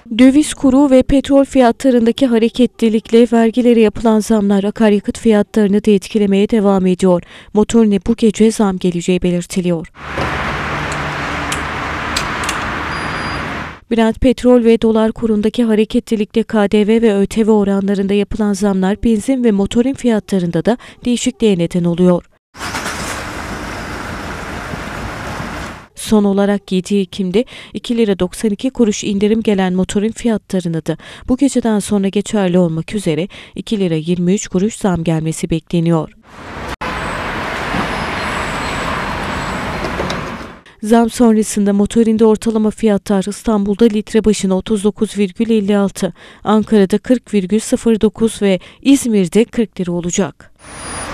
Döviz kuru ve petrol fiyatlarındaki hareketlilikle vergilere yapılan zamlar akaryakıt fiyatlarını da etkilemeye devam ediyor. Motorine bu gece zam geleceği belirtiliyor. Brent petrol ve dolar kurundaki hareketlilikle KDV ve ÖTV oranlarında yapılan zamlar benzin ve motorin fiyatlarında da değişikliğe neden oluyor. Son olarak 7 Ekim'de 2 lira 92 kuruş indirim gelen motorin fiyatlarına da bu geceden sonra geçerli olmak üzere 2 lira 23 kuruş zam gelmesi bekleniyor. Zam sonrasında motorinde ortalama fiyatlar İstanbul'da litre başına 39,56, Ankara'da 40,09 ve İzmir'de 40 lira olacak.